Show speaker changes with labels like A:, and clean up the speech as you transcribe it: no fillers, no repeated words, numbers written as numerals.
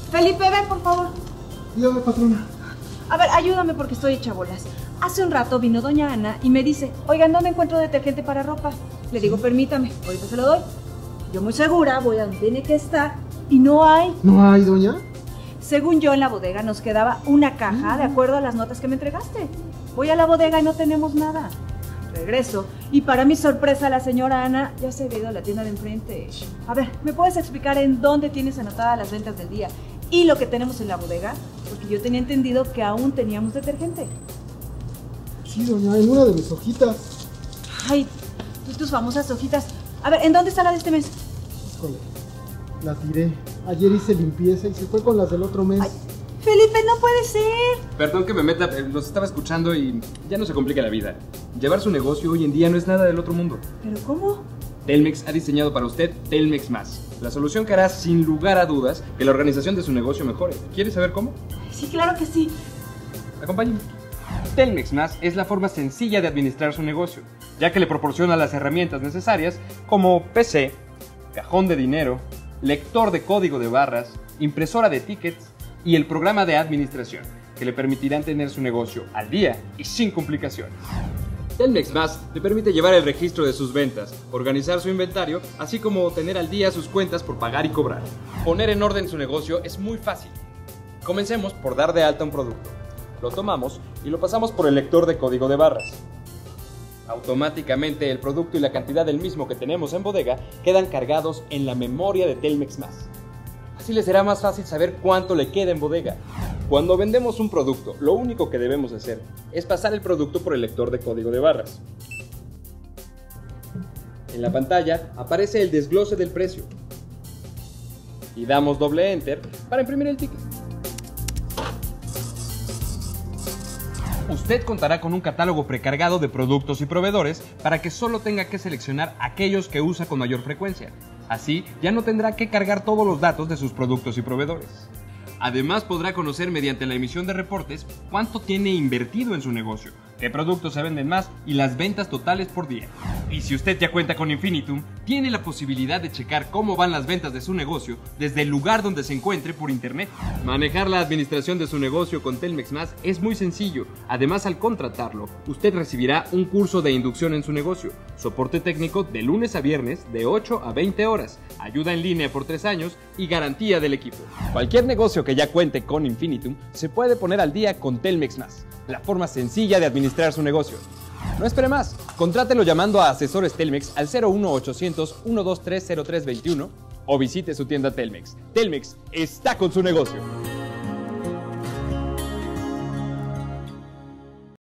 A: Felipe, ven, por favor.
B: Dígame, patrona.
A: A ver, ayúdame porque estoy hecha bolas. Hace un rato vino doña Ana y me dice, oigan, ¿dónde encuentro detergente para ropa? Le digo, permítame, ahorita se lo doy. Yo muy segura voy a donde tiene que estar y no hay.
B: ¿No hay, doña?
A: Según yo, en la bodega nos quedaba una caja de acuerdo a las notas que me entregaste. Voy a la bodega y no tenemos nada. Regreso y para mi sorpresa la señora Ana ya se había ido a la tienda de enfrente. A ver, ¿me puedes explicar en dónde tienes anotadas las ventas del día y lo que tenemos en la bodega? Porque yo tenía entendido que aún teníamos detergente.
B: Sí, doña, en una de mis hojitas.
A: Ay, tus famosas hojitas. A ver, ¿en dónde está la de este mes?
B: Híjole, la tiré. Ayer hice limpieza y se fue con las del otro mes.
A: Ay, Felipe, no puede ser.
C: Perdón que me meta, los estaba escuchando y ya no se complica la vida. Llevar su negocio hoy en día no es nada del otro mundo.
A: ¿Pero cómo?
C: Telmex ha diseñado para usted Telmex Más, la solución que hará sin lugar a dudas que la organización de su negocio mejore. ¿Quiere saber cómo?
A: Sí, claro que sí.
C: Acompáñenme. Telmex Más es la forma sencilla de administrar su negocio, ya que le proporciona las herramientas necesarias como PC, cajón de dinero, lector de código de barras, impresora de tickets y el programa de administración, que le permitirán tener su negocio al día y sin complicaciones. Telmex Más le permite llevar el registro de sus ventas, organizar su inventario, así como tener al día sus cuentas por pagar y cobrar. Poner en orden su negocio es muy fácil. Comencemos por dar de alta un producto. Lo tomamos y lo pasamos por el lector de código de barras. Automáticamente el producto y la cantidad del mismo que tenemos en bodega quedan cargados en la memoria de Telmex Más. Así les será más fácil saber cuánto le queda en bodega. Cuando vendemos un producto, lo único que debemos hacer es pasar el producto por el lector de código de barras. En la pantalla aparece el desglose del precio. Y damos doble enter para imprimir el ticket. Usted contará con un catálogo precargado de productos y proveedores para que solo tenga que seleccionar aquellos que usa con mayor frecuencia. Así, ya no tendrá que cargar todos los datos de sus productos y proveedores. Además, podrá conocer mediante la emisión de reportes cuánto tiene invertido en su negocio, qué productos se venden más y las ventas totales por día. Y si usted ya cuenta con Infinitum, tiene la posibilidad de checar cómo van las ventas de su negocio desde el lugar donde se encuentre por internet. Manejar la administración de su negocio con Telmex Más es muy sencillo. Además, al contratarlo, usted recibirá un curso de inducción en su negocio, soporte técnico de lunes a viernes de 8 a 20 horas, ayuda en línea por 3 años y garantía del equipo. Cualquier negocio que ya cuente con Infinitum se puede poner al día con Telmex Más, la forma sencilla de administrar su negocio. No espere más, contrátelo llamando a Asesores Telmex al 01800 123 0321 o visite su tienda Telmex. Telmex está con su negocio.